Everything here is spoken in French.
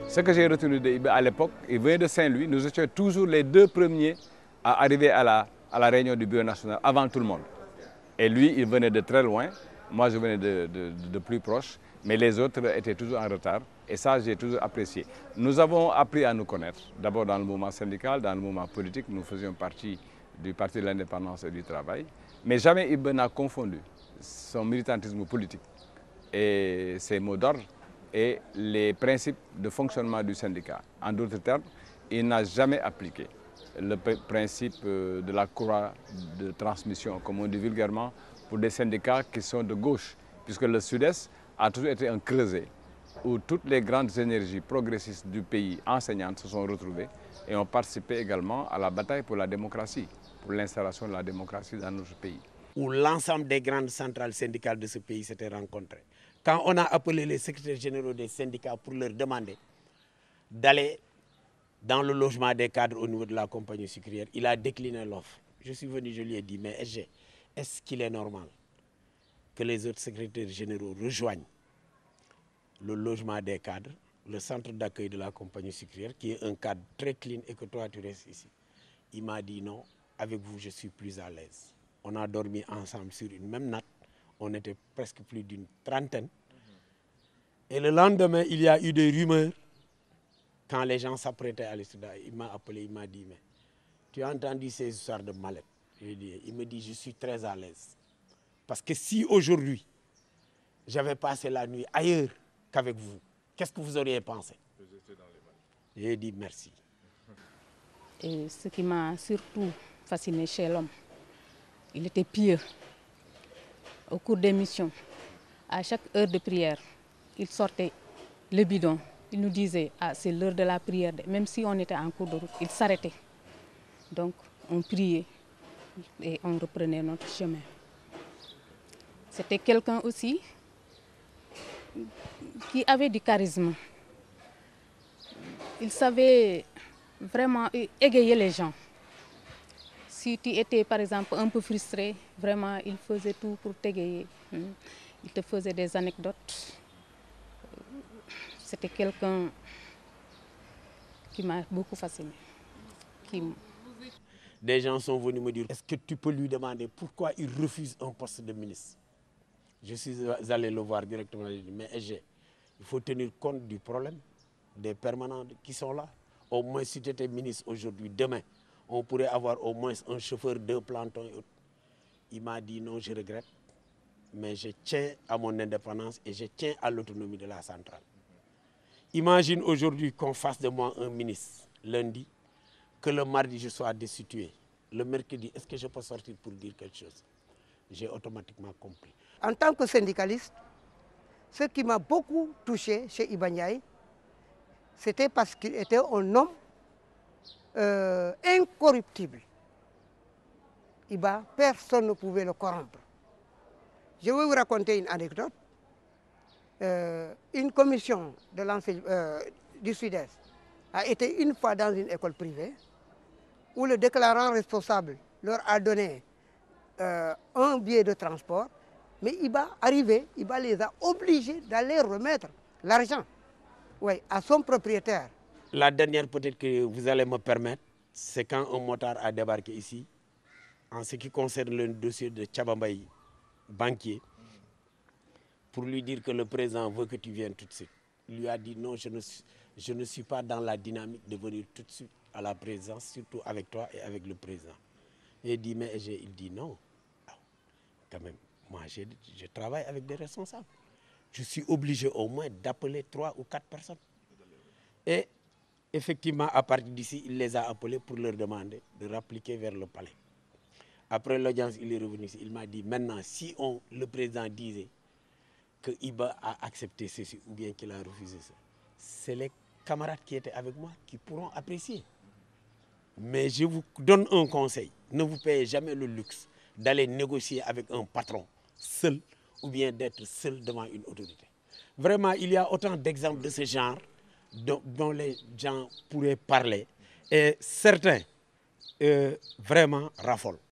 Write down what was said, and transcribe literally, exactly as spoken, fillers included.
Ce que j'ai retenu de Iba à l'époque, il venait de Saint-Louis, nous étions toujours les deux premiers à arriver à la, à la réunion du Bureau national avant tout le monde. Et lui, il venait de très loin, moi je venais de, de, de plus proche, mais les autres étaient toujours en retard. Et ça, j'ai toujours apprécié. Nous avons appris à nous connaître, d'abord dans le mouvement syndical, dans le mouvement politique, nous faisions partie du Parti de l'Indépendance et du Travail, mais jamais Iba n'a confondu son militantisme politique et ses mots d'ordre et les principes de fonctionnement du syndicat. En d'autres termes, il n'a jamais appliqué le principe de la courroie de transmission, comme on dit vulgairement, pour des syndicats qui sont de gauche, puisque le Sud-Est a toujours été un creuset où toutes les grandes énergies progressistes du pays enseignantes se sont retrouvées et ont participé également à la bataille pour la démocratie, pour l'installation de la démocratie dans notre pays. Où l'ensemble des grandes centrales syndicales de ce pays s'étaient rencontrées. Quand on a appelé les secrétaires généraux des syndicats pour leur demander d'aller dans le logement des cadres au niveau de la compagnie sucrière, il a décliné l'offre. Je suis venu, je lui ai dit, mais est-ce qu'il est normal que les autres secrétaires généraux rejoignent le logement des cadres, le centre d'accueil de la compagnie sucrière, qui est un cadre très clean et que toi tu restes ici? Il m'a dit non, avec vous je suis plus à l'aise. On a dormi ensemble sur une même natte, on était presque plus d'une trentaine. Et le lendemain, il y a eu des rumeurs. Quand les gens s'apprêtaient à l'estudia, il m'a appelé, il m'a dit, mais tu as entendu ces histoires de mallette? Il me dit, je suis très à l'aise. Parce que si aujourd'hui, j'avais passé la nuit ailleurs qu'avec vous, qu'est-ce que vous auriez pensé? J'ai dit merci. Et ce qui m'a surtout fasciné chez l'homme, il était pieux. Au cours des missions, à chaque heure de prière, il sortait le bidon. Il nous disait, ah, c'est l'heure de la prière. Même si on était en cours de route, il s'arrêtait. Donc, on priait et on reprenait notre chemin. C'était quelqu'un aussi qui avait du charisme. Il savait vraiment égayer les gens. Si tu étais, par exemple, un peu frustré, vraiment, il faisait tout pour t'égayer. Il te faisait des anecdotes. C'était quelqu'un qui m'a beaucoup fasciné. Qui... Des gens sont venus me dire, est-ce que tu peux lui demander pourquoi il refuse un poste de ministre? Je suis allé le voir directement, j'ai dit, mais il faut tenir compte du problème des permanents qui sont là. Au moins, si tu étais ministre aujourd'hui, demain, on pourrait avoir au moins un chauffeur, deux plantons et autres. Il m'a dit non, je regrette, mais je tiens à mon indépendance et je tiens à l'autonomie de la centrale. Imagine aujourd'hui qu'on fasse de moi un ministre lundi, que le mardi je sois destitué. Le mercredi, est-ce que je peux sortir pour dire quelque chose? J'ai automatiquement compris. En tant que syndicaliste, ce qui m'a beaucoup touché chez Iba Ndiaye, c'était parce qu'il était un homme euh, incorruptible. Iba, personne ne pouvait le corrompre. Je vais vous raconter une anecdote. Euh, une commission de euh, du Sud-Est a été une fois dans une école privée où le déclarant responsable leur a donné euh, un billet de transport, mais Iba arrivé, Iba les a obligés d'aller remettre l'argent, oui, à son propriétaire. La dernière peut-être que vous allez me permettre, c'est quand un motard a débarqué ici, en ce qui concerne le dossier de Tchabambaï, banquier, pour lui dire que le président veut que tu viennes tout de suite. Il lui a dit non, je ne, suis, je ne suis pas dans la dynamique de venir tout de suite à la présidence, surtout avec toi et avec le président. Et il dit, mais il dit non. Ah, quand même, moi je, je travaille avec des responsables. Je suis obligé au moins d'appeler trois ou quatre personnes. Et effectivement, à partir d'ici, il les a appelés pour leur demander de rappliquer vers le palais. Après l'audience, il est revenu ici. Il m'a dit, maintenant, si on, le président disait que Iba a accepté ceci ou bien qu'il a refusé ça, c'est les camarades qui étaient avec moi qui pourront apprécier. Mais je vous donne un conseil, ne vous payez jamais le luxe d'aller négocier avec un patron seul ou bien d'être seul devant une autorité. Vraiment, il y a autant d'exemples de ce genre dont, dont les gens pourraient parler et certains euh, vraiment raffolent.